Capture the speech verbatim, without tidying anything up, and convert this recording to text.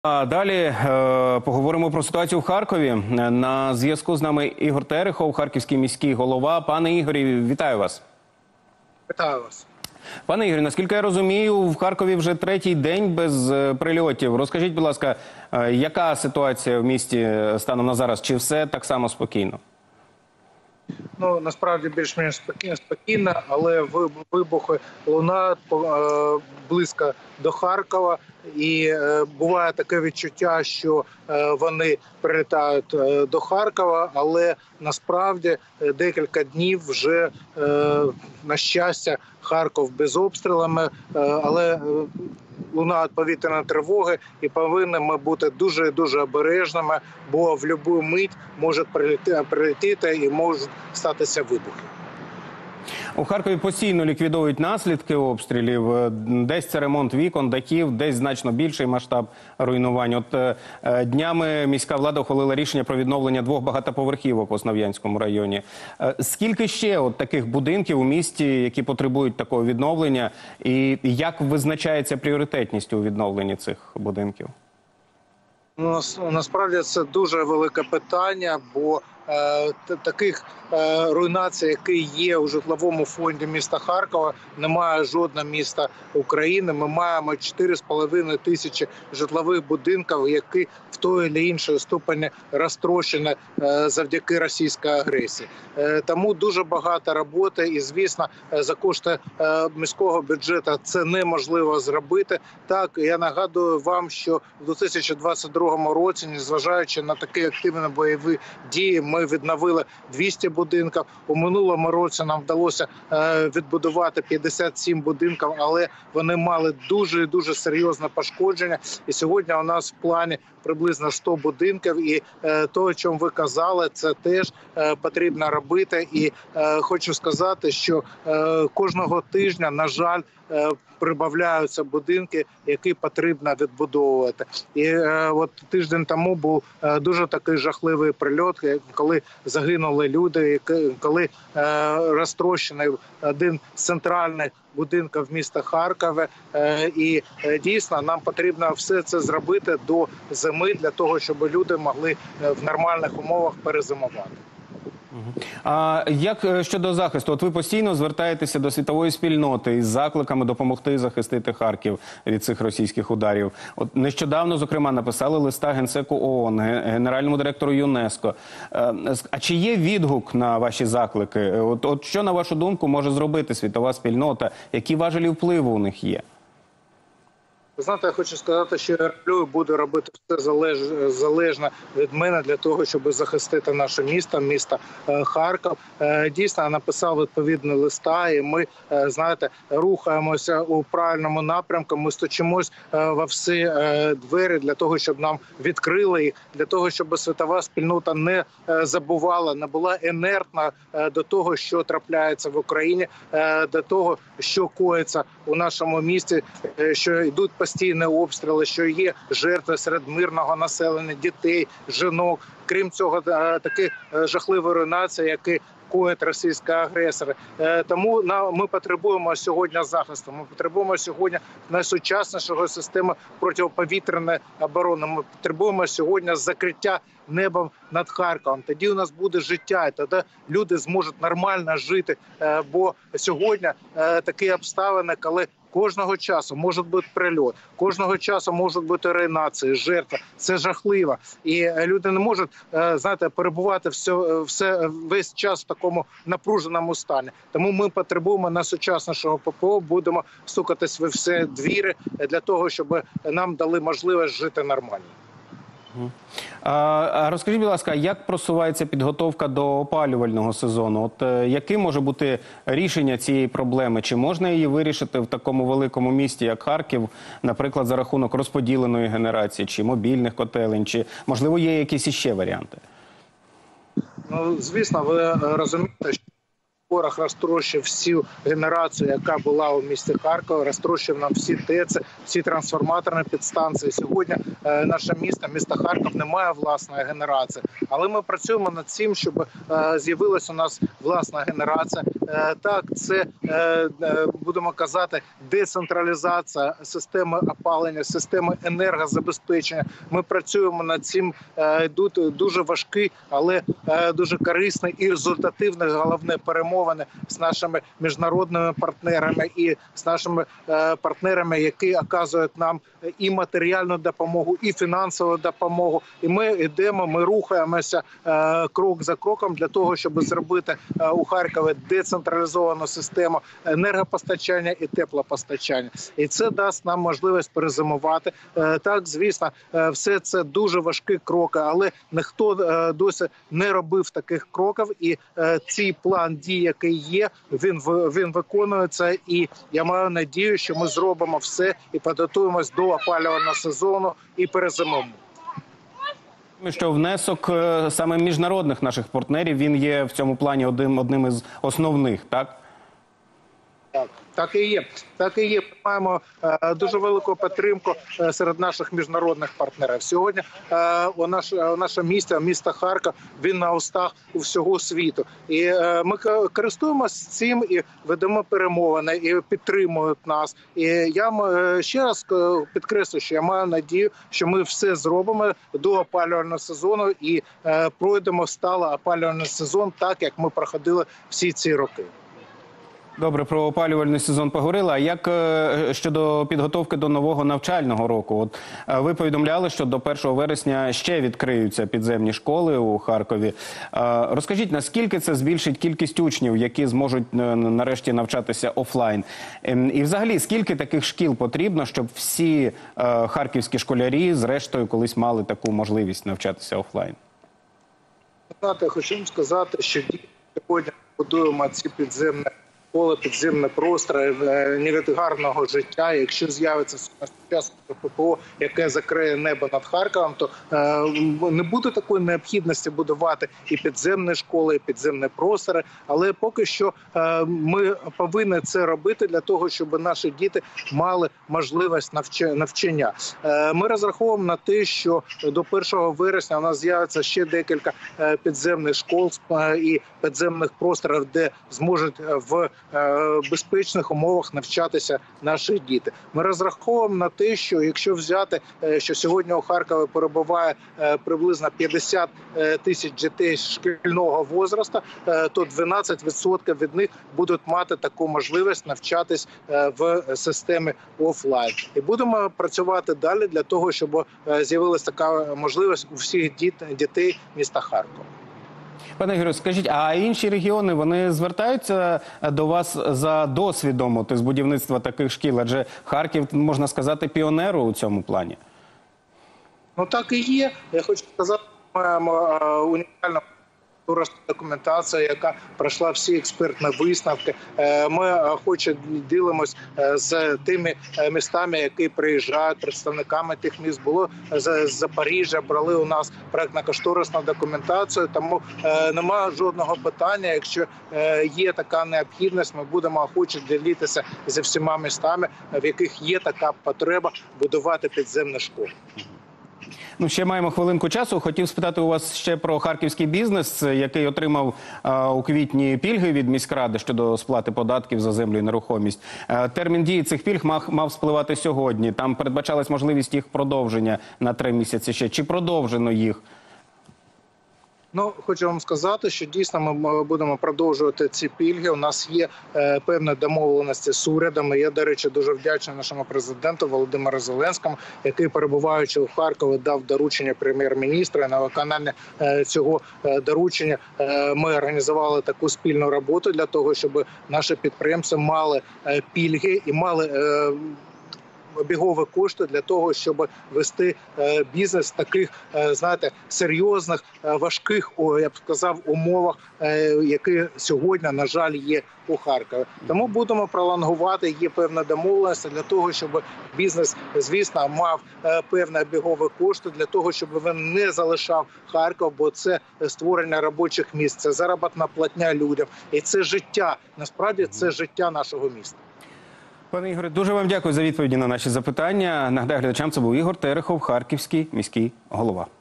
А далі е, поговоримо про ситуацію в Харкові. На зв'язку з нами Ігор Терехов, харківський міський голова. Пане Ігорі, вітаю вас. Вітаю вас. Пане Ігорі, наскільки я розумію, в Харкові вже третій день без е, прильотів. Розкажіть, будь ласка, е, яка ситуація в місті станом на зараз? Чи все так само спокійно? Ну, насправді більш-менш спокійно, спокійно, але вибухи лунають е, близько до Харкова. І е, буває таке відчуття, що е, вони прилітають е, до Харкова, але насправді е, декілька днів вже, е, на щастя, Харків без обстрілами, е, але е, лунають повітряні тривоги і повинні ми бути дуже-дуже обережними, бо в будь-яку мить може прилетіти, прилетіти і можуть статися вибухи. У Харкові постійно ліквідують наслідки обстрілів. Десь це ремонт вікон, дахів, десь значно більший масштаб руйнувань. От е, днями міська влада ухвалила рішення про відновлення двох багатоповерхівок в Основ'янському районі. Е, скільки ще от таких будинків у місті, які потребують такого відновлення? І як визначається пріоритетність у відновленні цих будинків? Ну, насправді це дуже велике питання, бо е, таких е, руйнацій, які є у житловому фонді міста Харкова, немає жодного міста України. Ми маємо чотири з половиною тисячі житлових будинків, які в той чи іншій ступені розтрощені е, завдяки російській агресії. Е, тому дуже багато роботи і, звісно, за кошти е, міського бюджету це неможливо зробити. Так, я нагадую вам, що в дві тисячі двадцять другому році, незважаючи на такі активні бойові дії, ми відновили двісті будинків. У минулому році нам вдалося е, відбудувати п'ятдесят сім будинків, але вони мали дуже дуже серйозне пошкодження. І сьогодні у нас в плані приблизно сто будинків. І е, то, о чому ви казали, це теж е, потрібно робити. І е, хочу сказати, що е, кожного тижня, на жаль, е, прибавляються будинки, які потрібно відбудовувати. І е, от тиждень тому був е, дуже такий жахливий прильот, коли загинули люди, коли е, розтрощений один з центральних будинків міста Харкова. Е, і е, дійсно нам потрібно все це зробити до зими, для того, щоб люди могли в нормальних умовах перезимувати. А як щодо захисту? От ви постійно звертаєтеся до світової спільноти із закликами допомогти захистити Харків від цих російських ударів. От нещодавно, зокрема, написали листа Генсеку ООН, генеральному директору ЮНЕСКО. А чи є відгук на ваші заклики? От, от що, на вашу думку, може зробити світова спільнота? Які важелі впливу у них є? Ви знаєте, я хочу сказати, що я роблю і буду робити все залеж... залежно від мене для того, щоб захистити наше місто, місто е, Харків. Е, дійсно, я написав відповідні листа, і ми, е, знаєте, рухаємося у правильному напрямку. Ми стучимось е, во всі е, двері для того, щоб нам відкрили їх, для того, щоб світова спільнота не е, забувала, не була інертна е, до того, що трапляється в Україні, е, до того, що коїться у нашому місті, е, що йдуть постійні обстріли, що є жертви серед мирного населення, дітей, жінок. Крім цього, такі жахливі руйнації, які коїть російські агресори. Тому ми потребуємо сьогодні захисту. Ми потребуємо сьогодні найсучаснішого системи протиповітряної оборони. Ми потребуємо сьогодні закриття небом над Харковом. Тоді у нас буде життя, і тоді люди зможуть нормально жити. Бо сьогодні такі обставини, коли кожного часу може бути прильот, кожного часу можуть бути руйнації, жертви. Це жахливо. І люди не можуть, знаєте, перебувати все, все, весь час в такому напруженому стані. Тому ми потребуємо найсучаснішого ППО, будемо стукатись в всі двері для того, щоб нам дали можливість жити нормально. А розкажіть, будь ласка, як просувається підготовка до опалювального сезону? От е, яким може бути рішення цієї проблеми? Чи можна її вирішити в такому великому місті, як Харків, наприклад, за рахунок розподіленої генерації, чи мобільних котелень, чи, можливо, є якісь іще варіанти? Ну, звісно, ви розумієте, що Ворог розтрощив всю генерацію, яка була у місті Харкові, розтрощив нам всі ТЕЦи, всі трансформаторні підстанції. Сьогодні е, наше місто, місто Харків, не має власної генерації. Але ми працюємо над цим, щоб е, з'явилася у нас власна генерація. Е, так, це, е, е, будемо казати, децентралізація системи опалення, системи енергозабезпечення. Ми працюємо над цим, е, йдуть дуже важкі, але е, дуже корисні і результативні, головне, перемоги з нашими міжнародними партнерами і з нашими е, партнерами, які оказують нам і матеріальну допомогу, і фінансову допомогу. І ми йдемо, ми рухаємося е, крок за кроком для того, щоб зробити е, у Харкові децентралізовану систему енергопостачання і теплопостачання. І це дасть нам можливість перезимувати. Е, так, звісно, е, все це дуже важкі кроки, але ніхто е, досі не робив таких кроків. І е, цей план дій, який є, він він виконується, і я маю надію, що ми зробимо все і підготуємось до опалювального сезону і перезимуємо. Що внесок е, саме міжнародних наших партнерів, він є в цьому плані одним, одним із основних, так? Так, так і є. Так і є. Ми маємо е, дуже велику підтримку е, серед наших міжнародних партнерів. Сьогодні е, у наш, у наше місто, місто Харків, він на устах у всього світу. І е, ми користуємося цим і ведемо перемовини, і підтримують нас. І я е, ще раз підкреслю, що я маю надію, що ми все зробимо до опалювального сезону і е, пройдемо стало опалювальний сезон так, як ми проходили всі ці роки. Добре, про опалювальний сезон поговорили. А як е, щодо підготовки до нового навчального року? От е, ви повідомляли, що до першого вересня ще відкриються підземні школи у Харкові. Е, розкажіть, наскільки це збільшить кількість учнів, які зможуть е, нарешті навчатися офлайн? Е, і взагалі, скільки таких шкіл потрібно, щоб всі е, харківські школярі, зрештою, колись мали таку можливість навчатися офлайн? Знаєте, хочу вам сказати, що сьогодні будуємо ці підземні школи, підземні простори не від гарного життя. Якщо з'явиться сучасне ППО, яке закриє небо над Харковом, то е, не буде такої необхідності будувати і підземні школи, і підземні простори. Але поки що е, ми повинні це робити для того, щоб наші діти мали можливість навчання. Е, ми розраховуємо на те, що до першого вересня у нас з'явиться ще декілька е, підземних школ е, і підземних просторів, де зможуть в безпечних умовах навчатися наші діти. Ми розраховуємо на те, що якщо взяти, що сьогодні у Харкові перебуває приблизно п'ятдесят тисяч дітей шкільного возрасту, то дванадцять відсотків від них будуть мати таку можливість навчатись в системі офлайн. І будемо працювати далі для того, щоб з'явилася така можливість у всіх дітей міста Харкова. Пане Ігорю, скажіть, а інші регіони, вони звертаються до вас за досвідом от, з будівництва таких шкіл? Адже Харків, можна сказати, піонер у цьому плані. Ну так і є. Я хочу сказати, ми маємо унікальну документація, яка пройшла всі експертні висновки. Ми хоче ділимось з тими містами, які приїжджають, представниками тих міст. Було з Запоріжжя, брали у нас проектно-кошторисну документацію, тому немає жодного питання. Якщо є така необхідність, ми будемо охоче ділитися зі всіма містами, в яких є така потреба будувати підземні школи. Ну, ще маємо хвилинку часу. Хотів спитати у вас ще про харківський бізнес, який отримав а, у квітні пільги від міськради щодо сплати податків за землю і нерухомість. А, термін дії цих пільг мав, мав спливати сьогодні. Там передбачалась можливість їх продовження на три місяці ще. Чи продовжено їх? Ну, хочу вам сказати, що дійсно ми будемо продовжувати ці пільги. У нас є е, певні домовленості з урядом. Я, до речі, дуже вдячний нашому президенту Володимиру Зеленському, який, перебуваючи у Харкові, дав доручення прем'єр-міністра. На виконання е, цього е, доручення е, ми організували таку спільну роботу для того, щоб наші підприємці мали е, пільги і мали е, обігові кошти для того, щоб вести е, бізнес в таких, е, знаєте, серйозних, е, важких, о, я б сказав, умовах, е, які сьогодні, на жаль, є у Харкові. Тому будемо пролонгувати, є певна домовленість для того, щоб бізнес, звісно, мав е, певні обігові кошти для того, щоб він не залишав Харків, бо це створення робочих місць, це заробітна платня людям і це життя. Насправді це життя нашого міста. Пане Ігоре, дуже вам дякую за відповіді на наші запитання. Нагадаю глядачам, це був Ігор Терехов, харківський міський голова.